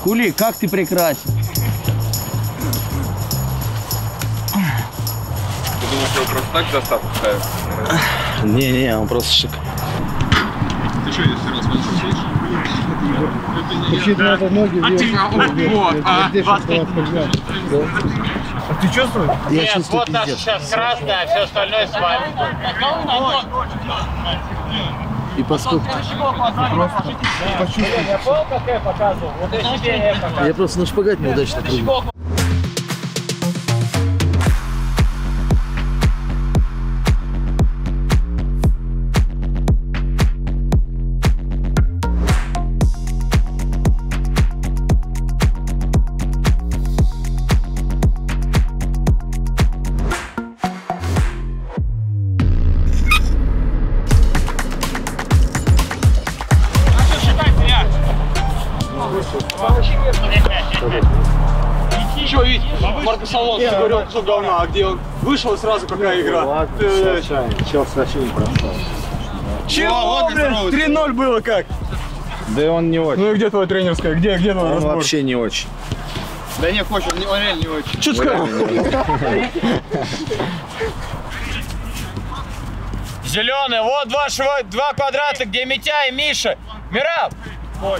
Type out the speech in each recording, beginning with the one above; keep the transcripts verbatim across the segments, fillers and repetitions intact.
Хули, как ты прекрасен. Ты думаешь, его просто так заставку ставят? Не-не, он просто шик. Ты что, если раз смотришь? Вообще-то это ноги вверх. А ты чувствуешь? Я Нет, чувствую вот наш пиздец. сейчас красный, а все остальное с вами. И поскольку... Я понял, как я показывал? Вот я себе я показывал. Я просто на шпагат неудачно прыгнул. Че, ведь Марко Солон говорил, что говна, а где он вышел и сразу какая игра? Чел вообще не прошел. Чего, блин? три ноль было как? Да он не очень. Ну и где твоя тренерская? Где, где твой Он разбор? вообще не очень. Да не хочет, он реально не очень. Че сказал? Зеленый, вот два, шва, два квадрата, где Митя и Миша. Мираб! Вот.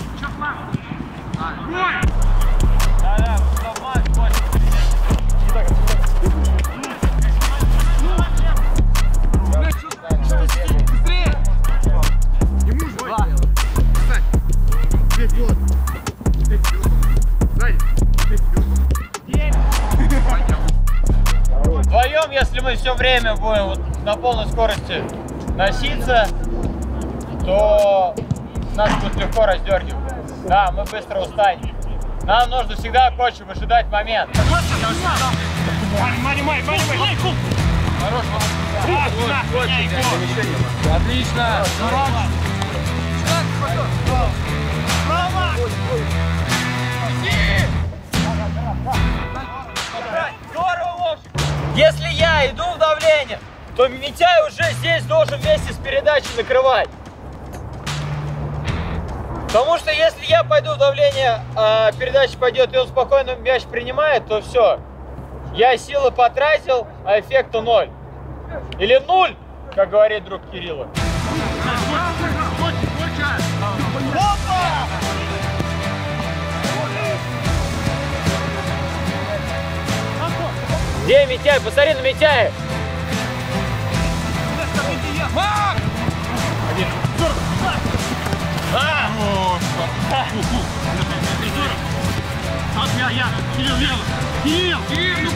Вдвоем, если мы все время будем вот на полной скорости носиться, то нас будет легко раздергивать. Да, мы быстро устанем. Нам нужно всегда, коуч, выжидать момент. Отлично! Если я иду в давление, то Митяй уже здесь должен вместе с передачей накрывать. Потому что если я пойду в давление, а передача пойдет, и он спокойно мяч принимает, то все. Я силы потратил, а эффекта ноль. Или нуль, как говорит друг Кирилла. Где Митяй? Посмотри на Митяя! А! Я, я, Кирилл, лево! Кирилл! Кирилл!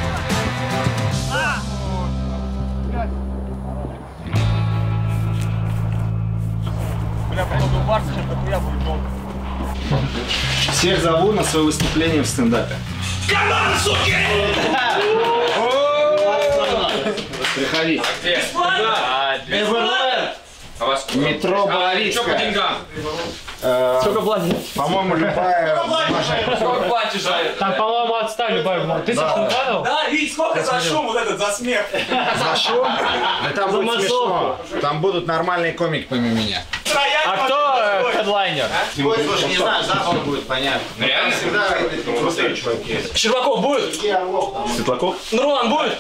Бля, походу у Барса сейчас дохуя будет долго. Всех зову на свое выступление в стендапе. Команда, суки! Приходи. Метро Боровицкая. Что по деньгам? Сколько платишь? По-моему, любая... Сколько платишь за это? Там, по-моему, отстали любая. Ты сохранил? Да, видишь, сколько за шум вот этот, за смех. За шум? Да там будет смешно. Там будут нормальные комики помимо меня. А кто э, хедлайнер? Слушай, не знаю, завтра будет понятно. Реально? Всегда крутые чуваки. Щербаков будет? Светлаков? Нурлан будет?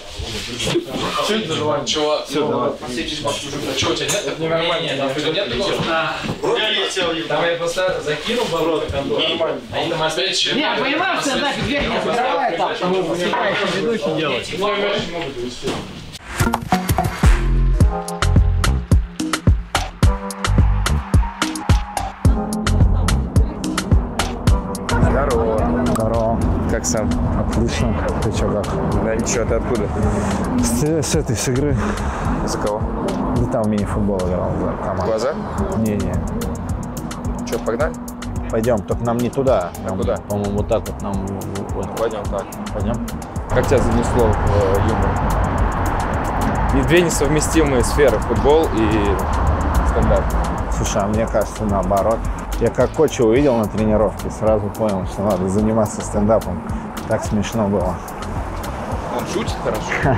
Чего? Все, давай. Чего у тебя нет? Нет, нет, нет такого? Там я просто закинул боброт. Нормально. Они там опять... Не, понимаешь, что так дверь не закрывает, там, чтобы ведущий делать. Здорово. Здорово. Как сам? Отлично. Ты чё, как? Да ничего, ты откуда? С, с этой, с игры. За кого? Да там мини-футбол играл за команду. Глаза? Не-не. Че, погнали? Пойдем, только нам не туда. Нам, куда? По-моему, вот так вот нам... Вот. Пойдем так. Пойдем. Как тебя занесло в э, юмор? И две несовместимые сферы, футбол и стендап. Слушай, а мне кажется, наоборот. Я как коуча увидел на тренировке, сразу понял, что надо заниматься стендапом. Так смешно было. Он шутит хорошо?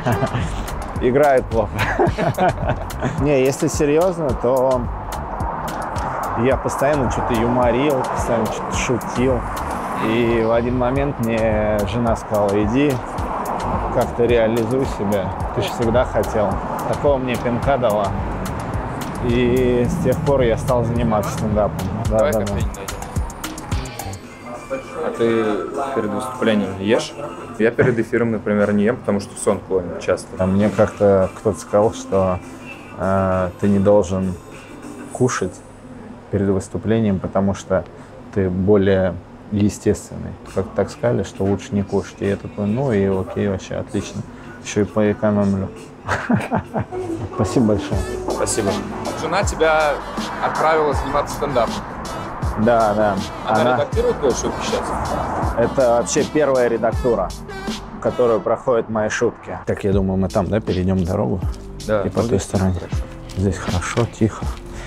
Играет плохо. Не, если серьезно, то Я постоянно что-то юморил, постоянно что-то шутил. И в один момент мне жена сказала: иди, как-то реализуй себя. Ты же всегда хотел. Такого мне пинка дала. И с тех пор я стал заниматься стендапом. Да, Давай да, кофейник да. найдем. А ты перед выступлением не ешь? Я перед эфиром, например, не ем, потому что в сон клонит часто. А мне как-то кто-то сказал, что э, ты не должен кушать перед выступлением, потому что ты более естественный. Как так сказали, что лучше не кушать. И я такой: ну и окей, вообще отлично. Еще и поэкономлю. Спасибо большое. Спасибо. Жена тебя отправила заниматься стендапом. Да, да. Она, Она... редактирует твои шутки сейчас? Это вообще первая редактура, которую проходят мои шутки. Как я думаю, мы там, да, перейдем дорогу? Да. И по той стороне. Здесь хорошо, тихо.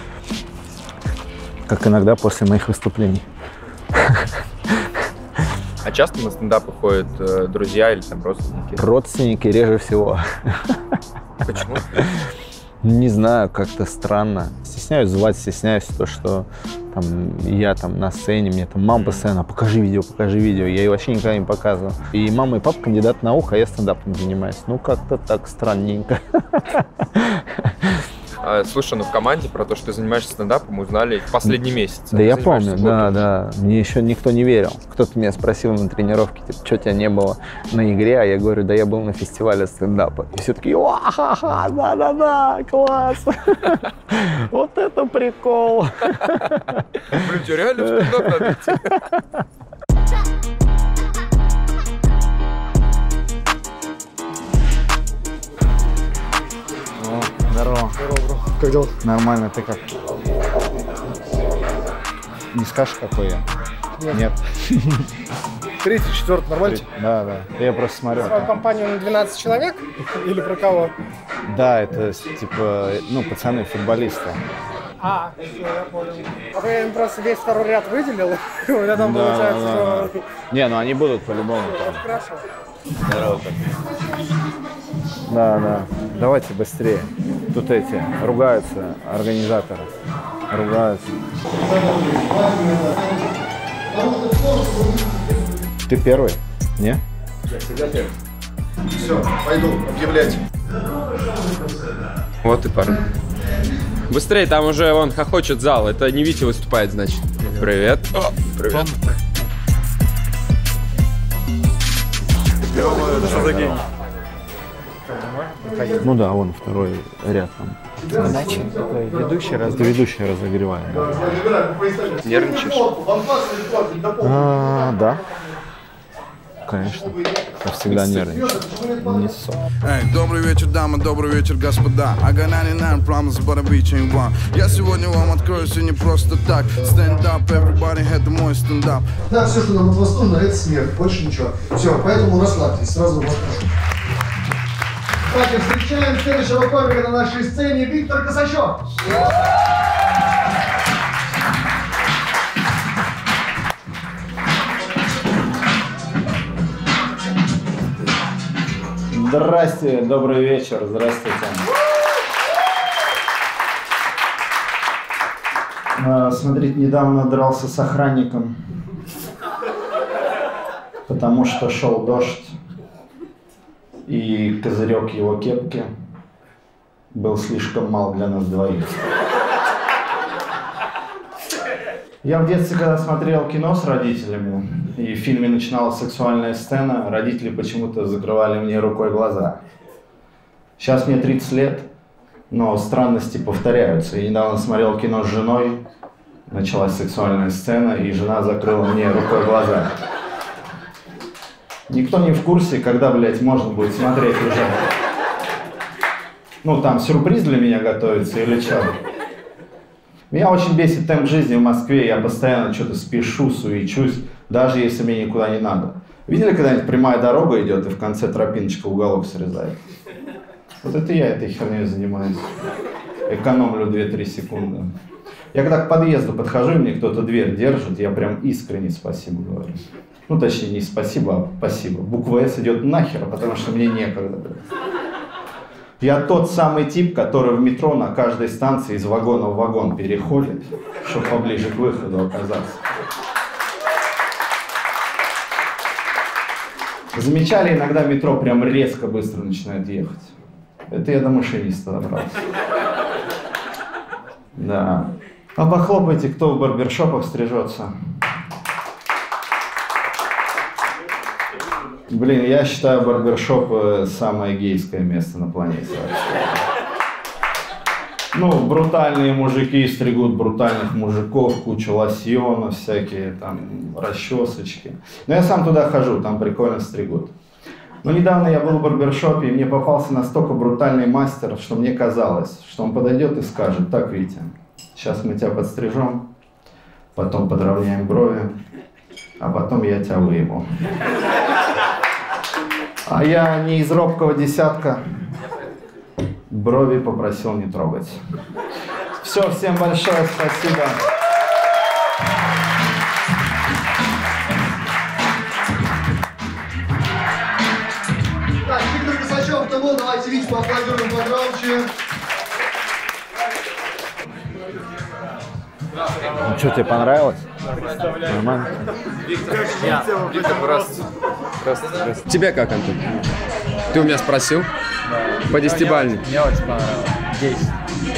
Как иногда после моих выступлений. А часто на стендапы ходят э, друзья или там родственники? Родственники реже всего. Почему? Не знаю, как-то странно. Стесняюсь звать, стесняюсь то, что там, я там на сцене, мне там мама постоянно: покажи видео, покажи видео. Я ее вообще никогда не показываю. И мама и папа кандидат наук, а я стендапом занимаюсь. Ну, как-то так странненько. А, слушай, ну в команде про то, что ты занимаешься стендапом, узнали в последний месяц. Да, я помню, да, да. Мне еще никто не верил. Кто-то меня спросил на тренировке, типа: что тебя не было на игре? А я говорю: да я был на фестивале стендапа. И все такие: ха-ха, да-да-да, класс. Вот это прикол. Блин, тебе реально в стендап надо идти. Здорово. Здорово, бро. Как дела? Нормально, ты как? Не скажешь, какой я? Нет. Нет. Третий, четвертый, нормально? Да, да. Я просто смотрю. Про компанию на двенадцать человек? Или про кого? Да, это типа, ну, пацаны, футболисты. А, все, я понял. А то я им просто весь второй ряд выделил. У меня там Да, получается, да, что... Не, ну они будут по-любому. Хорошо. Здорово. Да, да. Давайте быстрее. Тут эти ругаются, организаторы. Ругаются. Ты первый? Не? Я всегда первый. Все, пойду объявлять. Вот и парень. Быстрее, там уже вон хохочет зал. Это не Витя выступает, значит. Привет. О, привет. Ну да, вон второй ряд там. Значит, ведущий раз. Это ведущий разогревает. Да. Нервничаешь? А, да. Конечно. Я всегда нервничаю. Не ссор. Эй, добрый вечер, дамы, добрый вечер, господа. I got ninety-nine problems, but I'm reaching one. Я сегодня вам открою все не просто так. Stand up, everybody, это мой стендап. Да, все, что нам от вас нужно, это смерть, больше ничего. Все, поэтому расслабьтесь, сразу вас прошу. Давайте встречаем следующего комика на нашей сцене, Виктор Косачев. Здрасте, добрый вечер, здравствуйте. А, смотрите, недавно дрался с охранником, потому что шел дождь, и козырек его кепки был слишком мал для нас двоих. Я в детстве, когда смотрел кино с родителями, и в фильме начиналась сексуальная сцена, родители почему-то закрывали мне рукой глаза. Сейчас мне тридцать лет, но странности повторяются. Я недавно смотрел кино с женой, началась сексуальная сцена, и жена закрыла мне рукой глаза. Никто не в курсе, когда, блядь, можно будет смотреть уже. Ну, там сюрприз для меня готовится или что? Меня очень бесит темп жизни в Москве, я постоянно что-то спешу, суечусь, даже если мне никуда не надо. Видели, когда-нибудь прямая дорога идет и в конце тропиночка уголок срезает? Вот это я этой херней занимаюсь. Экономлю две-три секунды. Я когда к подъезду подхожу, и мне кто-то дверь держит, я прям искренне спасибо говорю. Ну, точнее, не спасибо, а спасибо. Буква «С» идет нахер, потому что мне некогда. Я тот самый тип, который в метро на каждой станции из вагона в вагон переходит, чтобы поближе к выходу оказаться. Замечали, иногда метро прям резко быстро начинает ехать. Это я до машиниста добрался. Да. А похлопайте, кто в барбершопах стрижется. Блин, я считаю барбершоп самое гейское место на планете вообще. Ну, брутальные мужики стригут брутальных мужиков, куча лосьонов, всякие там расчесочки. Но я сам туда хожу, там прикольно стригут. Но недавно я был в барбершопе, и мне попался настолько брутальный мастер, что мне казалось, что он подойдет и скажет: так, Витя, сейчас мы тебя подстрижем, потом подровняем брови, а потом я тебя выебу. А я не из робкого десятка. Брови попросил не трогать. Все, всем большое спасибо. Так, Виктор Косачев, кто был, давайте Витю поаплодируем погромче. Ну что, тебе понравилось? Нормально? Виктор, просто, просто, просто. Тебя как, Антон? Ты у меня спросил? По десятибалльной. Мне очень понравилось. десять.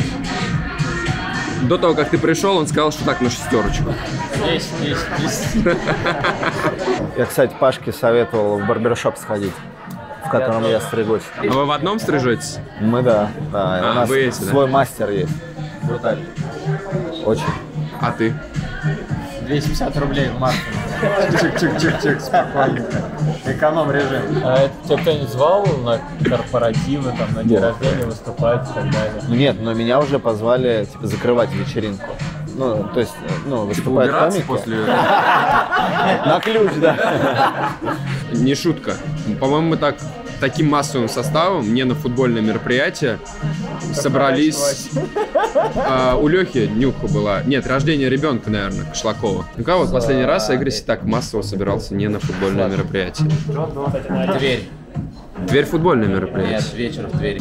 До того, как ты пришел, он сказал, что так, на шестерочку. десять, десять, десять. Я, кстати, Пашке советовал в барбершоп сходить, в котором я стригусь. А вы в одном стрижетесь? Мы, да. да. А, у нас вы эти, свой да? мастер есть. Брутальный. Очень. А ты? двести пятьдесят рублей в марте. Чик-чик-чик-чик, спокойно. Эконом режим. А это тебя кто-нибудь звал на корпоративы, там, на день рождения выступать и так далее? Нет, но меня уже позвали, типа, закрывать вечеринку. Ну, то есть, ну, выступают комики. После... На ключ, да. Не шутка. По-моему, мы так таким массовым составом, не на футбольное мероприятие, собрались... А, у Лехи нюха была. Нет, рождение ребенка, наверное, Кошлакова. Ну как вот последний раз Эгрис так массово собирался не на футбольное мероприятие? Дверь. Дверь футбольное мероприятие. Нет, вечер в двери.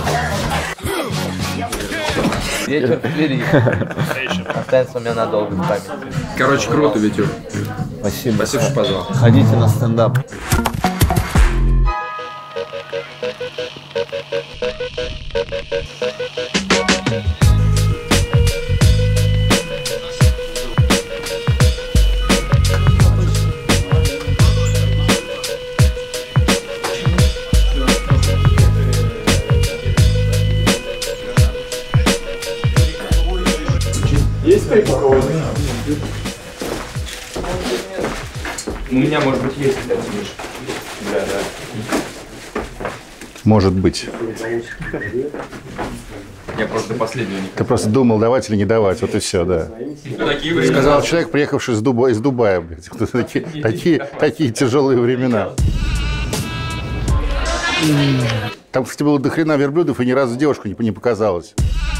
Вечер в двери. Останется у меня надолго в памяти. Короче, круто, Витюр. Спасибо. Спасибо, что позвал. Ходите на стендап. Есть стейк у кого-то? У меня, может быть, есть пять миш. Да, да. Может быть. Я просто до последнего не Ты просто думал, давать или не давать, вот и все, да. Такие времена. Сказал человек, приехавший из Дубая, из Дубая, блядь. Такие, такие, такие тяжелые времена. Там, кстати, было до хрена верблюдов, и ни разу девушку не, не показалось.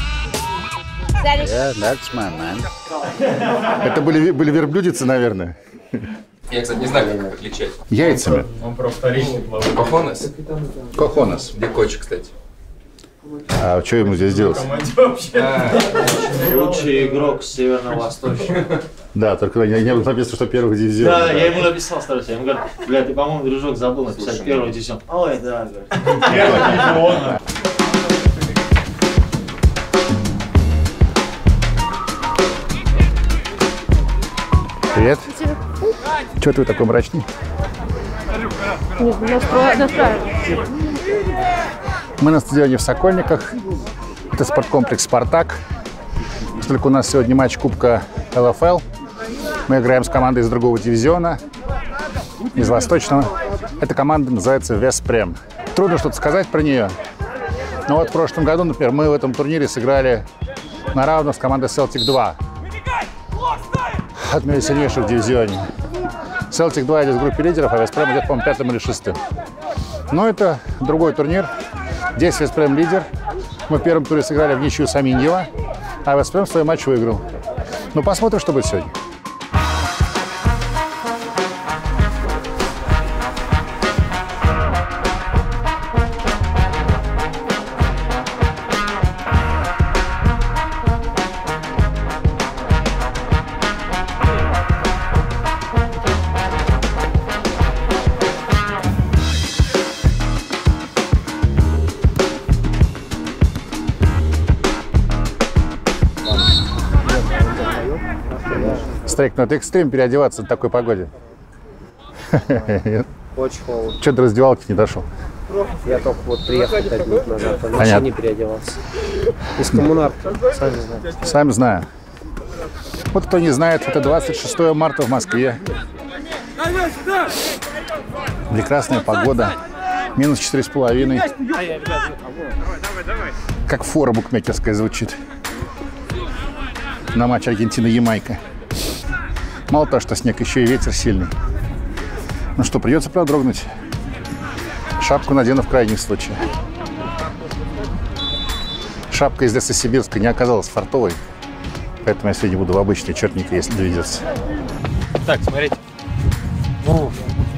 Yeah, that's my man. Это были, были верблюдицы, наверное. Я, кстати, не знаю, как их отличать. Яйцами. Он про вторичный плавает. Кохонес? Кохонес. Где кочек, кстати? А что ему здесь делать? Лучший игрок северно-восточного. Да, только не, не было написано, что первых дивизионов. Да, я ему написал, стараюсь. Я ему говорю, бля, ты, по-моему, дружок, забыл написать первого дивизиона. Ой, да, говорит. Первого дивизиона. Привет. Чего ты такой мрачный? Мы на стадионе в Сокольниках. Это спорткомплекс «Спартак». Только у нас сегодня матч Кубка эл эф эл. Мы играем с командой из другого дивизиона, из Восточного. Эта команда называется Веспрем. Трудно что-то сказать про нее. Но вот в прошлом году, например, мы в этом турнире сыграли на равных с командой Селтик два. Одной из сильнейших в дивизионе. Селтик два идет в группе лидеров, а Веспрем идет, по-моему, пятым или шестым. Но это другой турнир. Здесь Веспрем лидер. Мы в первом туре сыграли в ничью с Аминьево, а Веспрем свой матч выиграл. Ну, посмотрим, что будет сегодня. Старик, ну это экстрим переодеваться в такой погоде. Очень холодно. Че до раздевалки не дошел? Я только вот приехал пять минут назад, а вообще не переодевался. Из коммунарки, сами знаете. Сами знаю. Вот кто не знает, это двадцать шестое марта в Москве. Прекрасная погода. Минус четыре с половиной. Как фора букмекерская звучит. На матч Аргентина-Ямайка. Мало того, что снег, еще и ветер сильный. Ну что, придется продрогнуть. Шапку надену в крайнем случае. Шапка из Лесосибирска не оказалась фартовой. Поэтому я сегодня буду в обычной чернике, если доведется. Так, смотрите. О.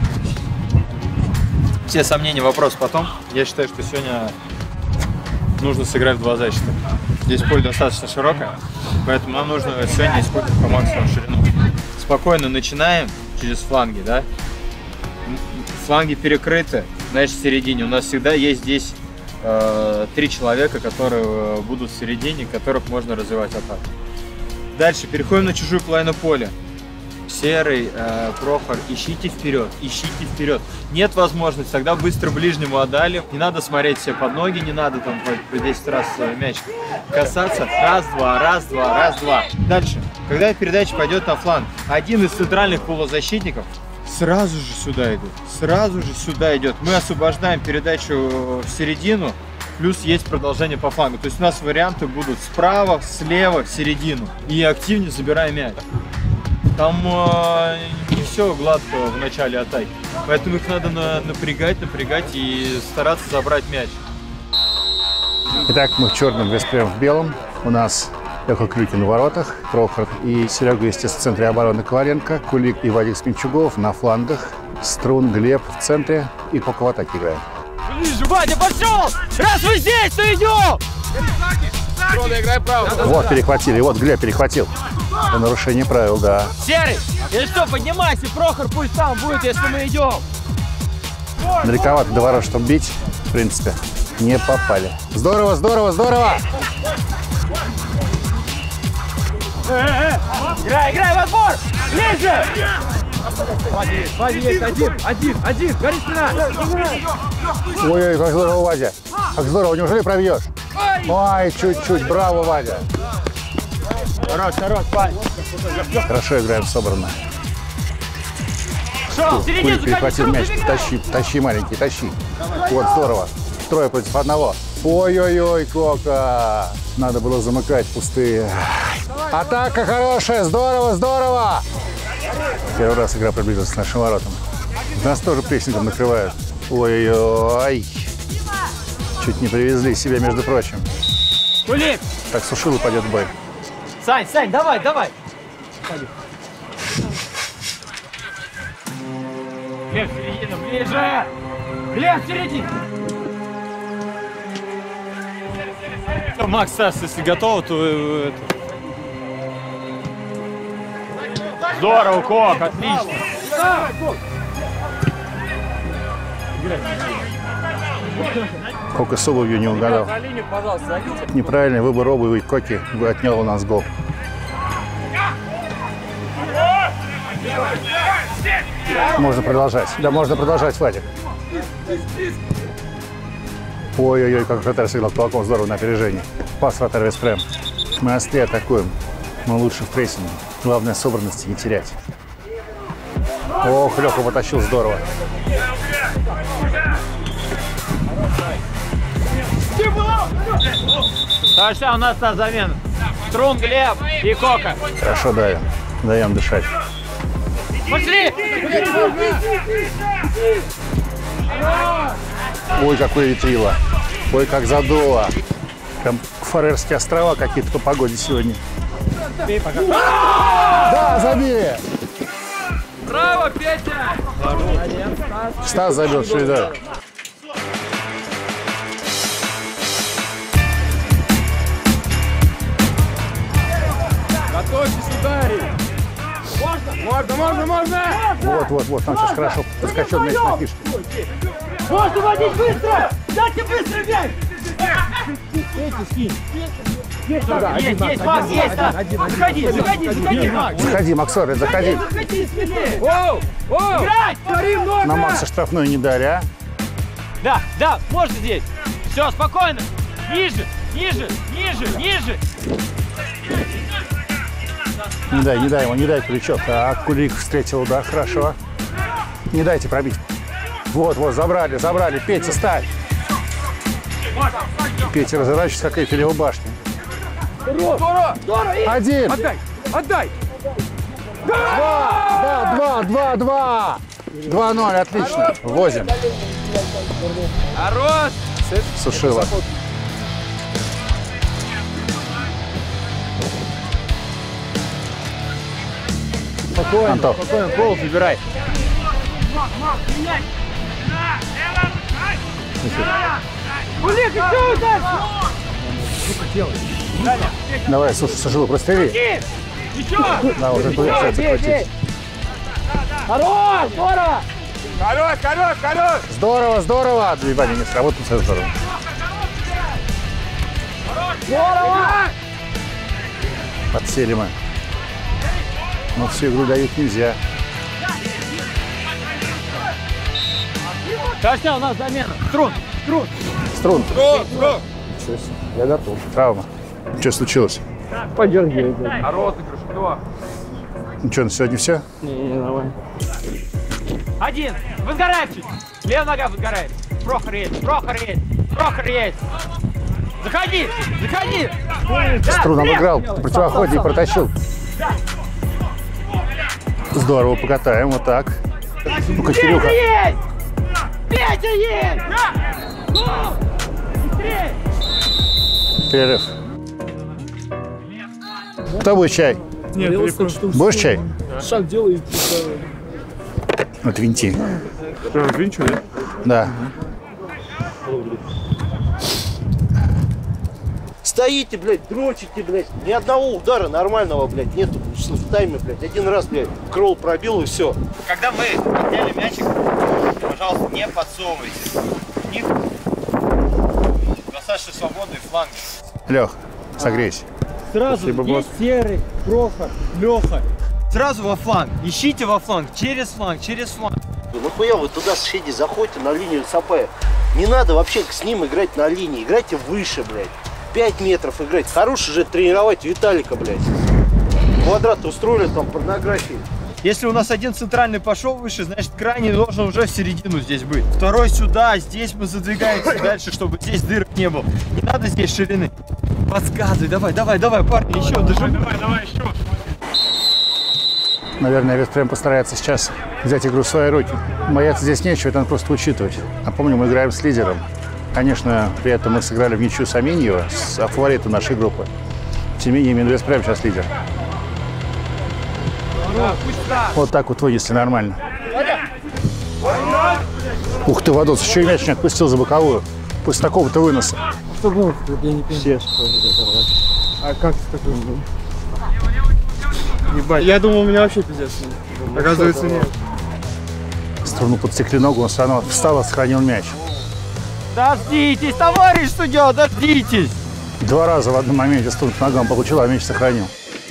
Все сомнения, вопрос потом. Я считаю, что сегодня нужно сыграть в два защита. Здесь поле достаточно широкое, поэтому нам нужно сегодня использовать по максимуму ширину. Спокойно начинаем через фланги, да? Фланги перекрыты, значит, в середине. У нас всегда есть здесь э, три человека, которые будут в середине, которых можно развивать атаку. Дальше переходим на чужую половину поля. Серый, э, Прохор, ищите вперед, ищите вперед. Нет возможности, тогда быстро ближнему отдали. Не надо смотреть себе под ноги, не надо там по десять раз мяч касаться. Раз, два, раз, два, раз, два. Дальше, когда передача пойдет на фланг, один из центральных полузащитников сразу же сюда идет, сразу же сюда идет. Мы освобождаем передачу в середину, плюс есть продолжение по флангу. То есть у нас варианты будут справа, слева, в середину. И активнее забираем мяч. Там э, не все гладко в начале атаки. Поэтому их надо на, напрягать, напрягать и стараться забрать мяч. Итак, мы в черном, Веспрем в белом. У нас Леха Клюкин на воротах, Прохор и Серега, естественно, в центре обороны Коваленко, Кулик и Вадик Сменчугов на флангах, Струн, Глеб в центре и Кока в атаке играет. Ближе, Вадя, пошел! Раз вы здесь, то идем! Играй право. Вот, перехватили, вот Глеб перехватил. Это нарушение правил, да. Серый, если что, поднимайся, Прохор пусть там будет, если мы идем. Далековато до ворот, чтобы бить, в принципе, не попали. Здорово, здорово, здорово! Играй, играй в отбор! Ближе! Вадик, один, один, один, гори спина! Ой-ой, как здорово, Вадя. Как здорово, неужели пробьешь? Ой, чуть-чуть, браво, Вадя. Хорош, хорош, парень. Хорошо играем собрано. Кулик перехватил мяч, тащи, тащи, маленький, тащи. Вот, здорово. Трое против одного. Ой-ой-ой, Кока. Надо было замыкать пустые. Атака хорошая, здорово, здорово. Первый раз игра приблизилась к нашим воротам. Нас тоже прессингом накрывают. Ой-ой-ой. Чуть не привезли себе, между прочим. Кулик! Так, Сушил упадет в бой. Сань, Сань, давай, давай! Глеб, середина, ближе! Глеб, середина! Макс, Стас, если готов, то... Это... Здорово, Кок, отлично! Кока с обувью не угадал. Неправильный выбор обуви Коки отнял у нас гол. Можно продолжать. Да, можно продолжать, Вадик. Ой-ой-ой, как вратарь сыграл кулаком здорово на опережении. Пас вратарь Веспрем. Мы острее атакуем. Мы лучше в прессинге. Главное, собранности не терять. Ох, Леха потащил здорово. Хорошо, у нас та замена. Струн, Глеб и Кока. Хорошо, даем. Даем дышать. Пошли! Ой, какое ветрило. Ой, как задуло. Прям Фарерские острова какие-то по погоде сегодня. Да, забили! Браво, Петя! Стас забил, что ли, да? Готовьтесь ударить! Можно, можно, можно! Вот, вот, вот, там сейчас хорошо подскочил мяч на фишке. Можно водить быстро! Дайте быстро мяч! Эти скинь! Есть, есть, Макс, есть, да. Заходи, заходи, заходи, Макс. Заходи, Максор, заходи. Заходи, смелее. Оу, оу. Играть, твори много. На Макса штрафной не дали, а? Да, да, можно здесь. Все, спокойно. Ниже, ниже, ниже, ниже. Не дай, не дай ему, не дай крючок. Так, Кулик встретил удар, хорошо. Не дайте пробить. Вот, вот, забрали, забрали. Петя, ставь. Петя разворачивается, как Эйфелева башня. Здорово, здорово. Один. Отдай, отдай. Два, два, два, два. Два ноль, отлично. Возим. Хорош. Сушила. Спокойно, Антох. спокойно, пол забирай. Кулик, что удар? Давай, слушай, Сушила, прострели. Еще! Да, уже получается крутить. Хорош, здорово! Хорош, хорош, хорош! Здорово, здорово! Отбивание не сработало, все здорово. Здорово! Подсели мы. Но всю игру дают нельзя. Костя, у нас замена. Струн, струн. Струн. Струн, струн. Ничего себе. Я готов. Травма. Что случилось? Подергивай. А розыгрыш кто? Ну что, на сегодня все? Не, не, нормально. Один. Возгорает чуть. Левая нога возгорает. Прохор есть, Прохор есть, Прохор есть. Заходи, заходи. Струн обыграл, противоходе и протащил. Здорово, покатаем, вот так. Ну-ка, Кирюха. Есть! Петя есть! Быстрее! Перерыв. Кто будет чай? Нет, будешь чай? Шаг делай. Отвинти. Прям отвинчу, да? Да. Стоите, блядь, дрочите, блядь. Ни одного удара нормального, блядь, нету в тайме, блядь. Один раз, блядь, кролл пробил и все. Когда мы отняли мячик, пожалуйста, не подсовывайте. У них достаточно свободный фланг. Лех, согрейся. Сразу есть Серый, Прохор, Леха. Сразу во фланг. Ищите во фланг, через фланг, через фланг. Нахуя вы туда с Шеди заходите на линию Сапая? Не надо вообще с ним играть на линии. Играйте выше, блядь. пять метров играть. Хорош уже тренировать Виталика, блядь. Квадрат устроили там порнографии. Если у нас один центральный пошел выше, значит крайний должен уже в середину здесь быть. Второй сюда, здесь мы задвигаемся дальше, чтобы здесь дырок не было. Не надо здесь ширины. Подсказывай, давай, давай, давай, парни, еще дожимай. Давай, давай, еще. Наверное, Вес прям постарается сейчас взять игру в свои руки. Бояться здесь нечего, это надо просто учитывать. Напомню, мы играем с лидером. Конечно, при этом мы сыграли в ничью с Аминьево, с фаворитом нашей группы. Тем не менее, Минвест прямо сейчас лидер. Вот так вот вынесли нормально. Ух ты, Вадос, еще и мяч не отпустил за боковую. После такого-то выноса. Что было? Я не понимаю. А как ты такой был? Ебать, я думал, у меня вообще пиздец. Оказывается, нет. Струну подсекли ногу, он все равно встал и сохранил мяч. Дождитесь, товарищ судья, дождитесь! Два раза в одном моменте Струн по ногам получил, а мяч сохранил.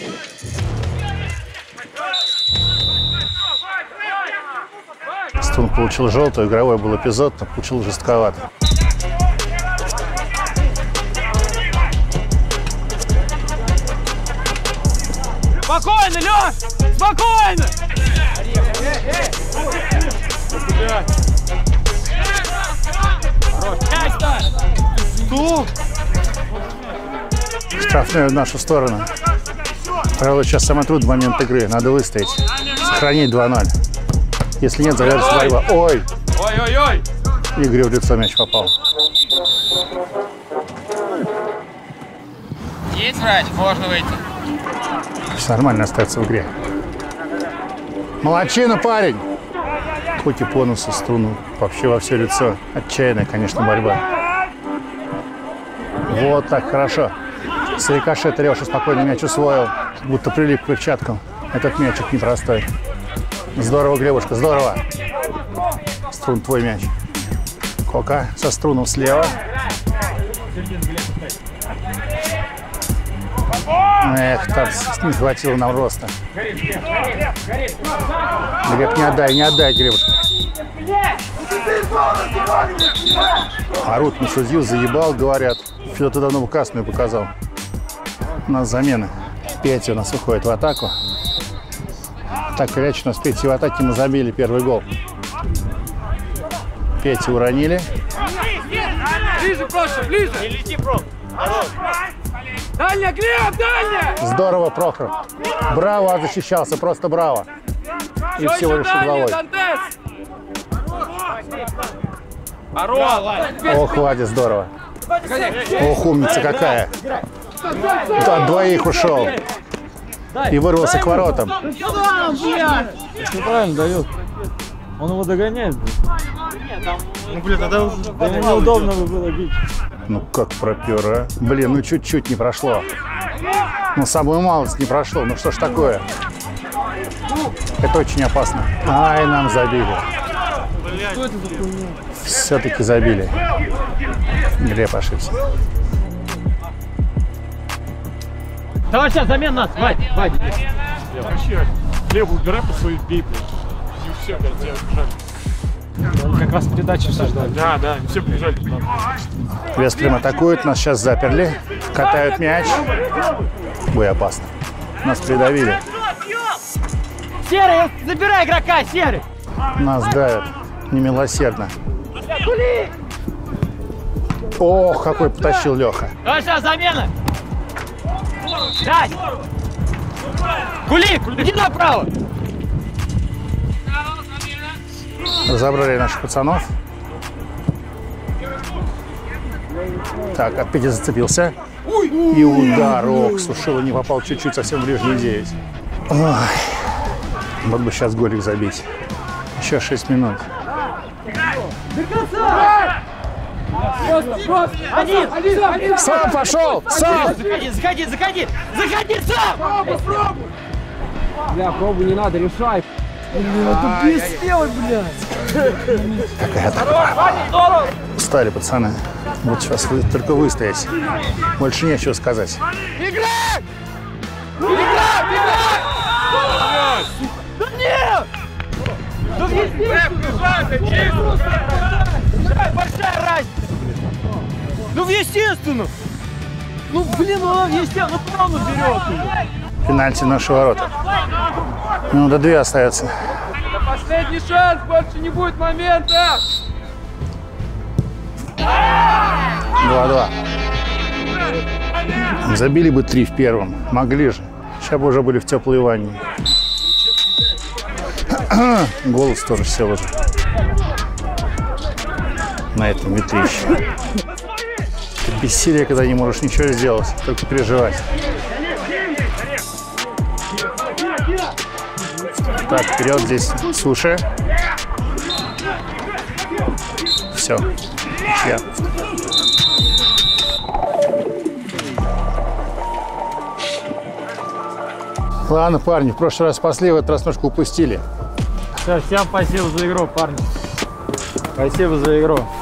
Струн получил желтую, игровой был эпизод, но получил жестковато. Спокойно, Лёш! Спокойно! Штрафную в нашу сторону. Правда, сейчас самый трудный момент игры. Надо выстоять. Сохранить два ноль. Если нет, завязывается борьба. Ой! Ой-ой-ой! Игорю в лицо мяч попал. Есть врач, можно выйти. Все нормально остается в игре. Молодчина, парень! Хоть и по носу Струну, вообще во все лицо. Отчаянная, конечно, борьба. Вот так, хорошо. С рикошета Леша спокойно мяч усвоил, будто прилип к перчаткам. Этот мячик непростой. Здорово, Глебушка, здорово. Струн, твой мяч. Кока со Струном слева. Эх, там не хватило нам роста. Глеб, не отдай, не отдай, Глеб. Орут на судью, заебал, говорят. Федор давно красную показал. У нас замена. Петя у нас выходит в атаку. Так или иначе, у нас Петя в атаке, мы забили первый гол. Петя уронили. Ближе, Проша, ближе! Не лети, Прох! Дальня, Глеб, дальня! Здорово, Прохор. Браво, защищался, просто браво. И всего лишь угловой. Ох, Владя, здорово. Ох, умница какая. От двоих ушел. И вырвался к воротам. Неправильно дает. Он его догоняет. Ну, блин, тогда уже неудобно было бить. Ну как пропер, а? Блин, ну чуть-чуть не прошло. Ну самую малость не прошло. Ну что ж такое? Это очень опасно. Ай, нам забили. Все-таки забили. Глеб ошибся. Давай сейчас замен нас, Вадь, Вадь. Вообще, Глеб, убирай по своей бей, блядь. И все, блядь, тебя убежали. Как раз передачи все ждали. Да, да, все побежали. Вестрем атакует, нас сейчас заперли. Катают мяч. Ой, опасно. Нас придавили. Серый, забирай игрока, Серый. Нас давят. Немилосердно. Ох, какой потащил Леха. Давай сейчас замена. Дай. Кулик, иди направо. Разобрали наших пацанов. Так, от Пети зацепился. И удар. Ох, Сушило не попал чуть-чуть, совсем в ближний девять. Ой. Вот бы сейчас голик забить. Еще шесть минут. Один, один, один. Сам пошел! Сам! Заходи, заходи, заходи! Заходи сам! Пробуй, пробуй! Бля, пробуй, не надо, решай. Это блестело, блядь. Какая атака. Устали, пацаны. Вот сейчас вы, только выстоять. Больше нечего сказать. Играй! Играй! Играй! Да нет! Ну естественно! Большая разница! Ну естественно! Ну блин, ну естественно, ну правда берет! Пенальти наши ворота. Ну, до две остается. Это последний шанс, больше не будет момента! два-два. Забили бы три в первом. Могли же. Сейчас бы уже были в теплой ванне. Голос тоже сел уже. На этом ветрище. Это бессилие, когда не можешь ничего сделать, только переживать. Так, вперед здесь Суша. Все. Ничья. Ладно, парни, в прошлый раз спасли, в этот раз немножко упустили. Все, всем спасибо за игру, парни. Спасибо за игру.